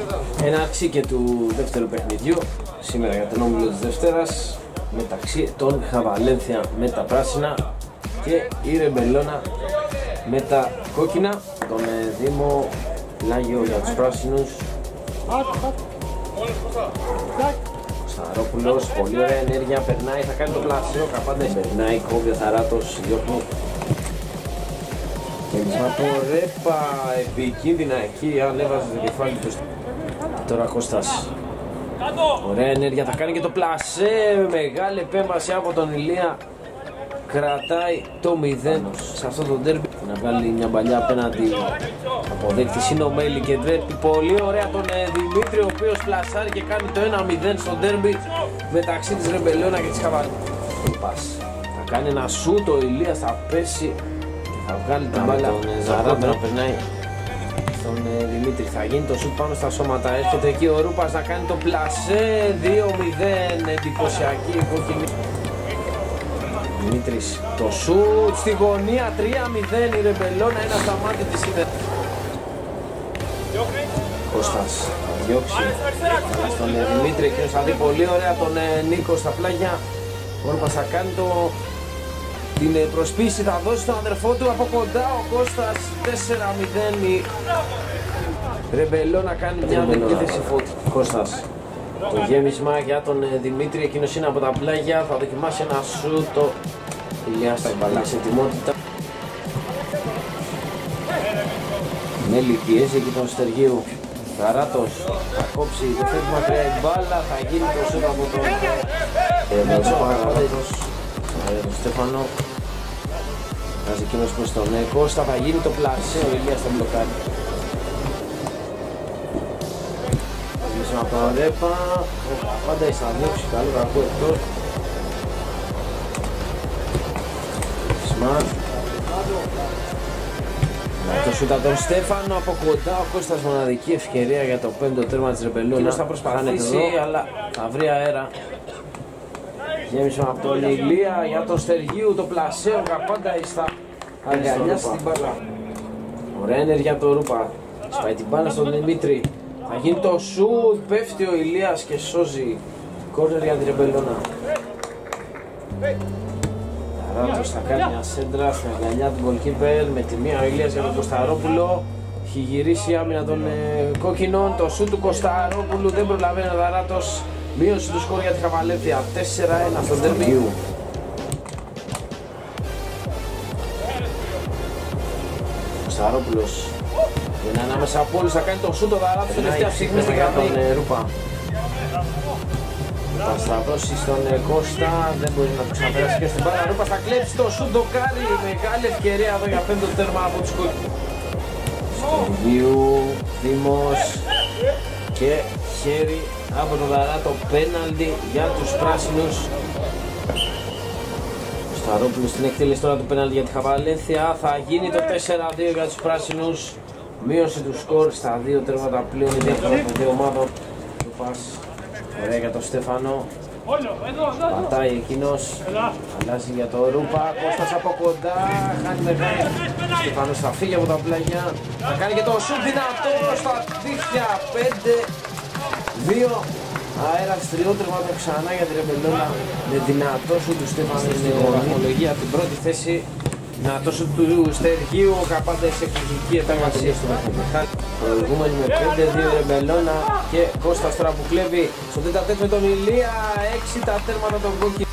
Έναρξη και του δεύτερου παιχνιδιού σήμερα για τον όμιλο της Δευτέρας μεταξύ των Χαβαλένθια με τα πράσινα και η Ρεμπελώνα με τα κόκκινα. Τον Δήμο Λάγιο για τους πράσινους. Κωνσταρόπουλος, πολύ ωραία ενέργεια, περνάει, θα κάνει το πλάσιο, καπάντε περνάει, κόβει ο Θαράτος, διώχνει. Και από Ρέπα επικίνδυνα εκεί, ανέβαζε το κεφάλι του. Τώρα Κώστας, ωραία ενέργεια, θα κάνει και το πλασέ, μεγάλη επέμβαση από τον Ηλία. Κρατάει το 0 σε αυτό το ντέρμπι. Να βγάλει μια παλιά απέναντι αποδέκτης είναι ο Μέλη και τρέπει πολύ ωραία τον Δημήτρη, ο οποίος πλασάρει και κάνει το 1-0 στο ντέρμπι μεταξύ της Ρεμπελώνα και της Χαβαλένθια. Θα κάνει ένα σούτ, ο Ηλίας θα πέσει και θα βγάλει την μπάλα. Τον Ζαράντα να περνάει στον Δημήτρη, θα γίνει το σούτ πάνω στα σώματα. Έρχεται εκεί ο Ρούπας να κάνει το πλασέ, 2-0, εντυπωσιακή κόκκινη. Δημήτρης, το σουτ στη γωνία, 3-0 η Ρεμπελώνα, ένα στα μάτια της είναι. Κώστας θα διώξει στον Δημήτρη και θα δει πολύ ωραία τον Νίκο στα πλάγια. Ο Ρούπας θα κάνει την προσπίση, θα δώσει τον αδερφό του από κοντά ο Κώστας, 4-0 η Ρεμπελώνα κάνει μια αντεπίθεση φώτη. Κώστας, το γέμισμα για τον Δημήτρη, εκείνος είναι από τα πλάγια, θα δοκιμάσει ένα σούτ, το Ηλιάς θα εμπαλάσει ετοιμότητα. Μέλη πιέζει εκεί τον Στεργίου, Καράτος θα κόψει, δεν φεύγει μακριά η μπάλα, θα γίνει το σούτ από τον Καράτος, τον Στέφανο. Βάζει εκείνος προς τον Κώστα, θα γίνει το πλασέ, ο Ηλιάς θα μπλοκάρει. Από τον Ρέπα, πάντα θα διώξει, καλό κακό εκτός. Σμαρτ. Το σούτ από τον Στέφανο από κοντά, ο Κώστας μοναδική ευκαιρία για το πέμπτο τέρμα της Ρεμπελώνα. Εκείνος θα προσπαθήσει, αλλά θα βρει αέρα. Γέμισμα από τον Ηλία για τον Στεργίου, το πλασέο, καπάντα θα αγκαλιάσει την μπάλα. Ωραία ενέργεια από τον Ρούπα, σπάει την μπάλα στον Δημήτρη. Θα γίνει το σουτ, πέφτει ο Ηλίας και σώζει κόρνερ για την Ρεμπελώνα. Ταράτος θα κάνει μια σέντρα στην αγκαλιά του goalkeeper με τη μία ο Ηλίας για τον Κωνσταρόπουλο. Έχει γυρίσει η άμυνα των κόκκινων, το σουτ του Κωνσταρόπουλου δεν προλαβαίνει ο Ταράτος. Μείωση του σκορ για τη Χαβαλένθια, 4-1 στον ντέρμπι. Κωνσταρόπουλος είναι ανάμεσα από όλους, θα κάνει το σούτ, ο Δαράτος τελευταία στιγμή στην γραμμή. Θα δώσει στον Κώστα, δεν μπορεί να το ξαναπεράσει και στην μπάλα. Ρούπας θα κλέψει το σούτ, το κάνει, μεγάλη ευκαιρία εδώ για πέμπτο τέρμα από τους κόκκινους. Στεργίου, Δήμος και χέρι από τον Δαράτο, πέναλτι για τους πράσινους. Σταρόπουλος στην εκτέλεση τώρα του πέναλτι για τη Χαβαλένθια, θα γίνει το 4-2 για τους πράσινους. Μείωση του σκορ στα δύο τέρματα πλέον, η διαφορά των δύο ομάδων. Ωραία για τον Στέφανο. Πατάει εκείνος. Αλλάζει για τον Ρούπα. Κώστας από κοντά. Χάνει μεγάλη. Στέφανος θα φύγει από τα πλάγια. Θα κάνει και το σουτ δυνατό στα δίχτυα. 5-2. Αέρας τριότρεμα το ξανά για την Ρεμπελώνα. Με δυνατό σουτ του Στέφανου στην βαθμολογία την πρώτη θέση. Δυνατό σουτ του Στεργίου. Καπάντα σε εκπληκτική επέμβαση στο παιχνίδι. Προηγούμενη με 5-2 Ρεμπελώνα και Κώστας τώρα που κλέβει στο τέταρτο με τον Ηλία, 6 τα τέρματα των κόκκινων.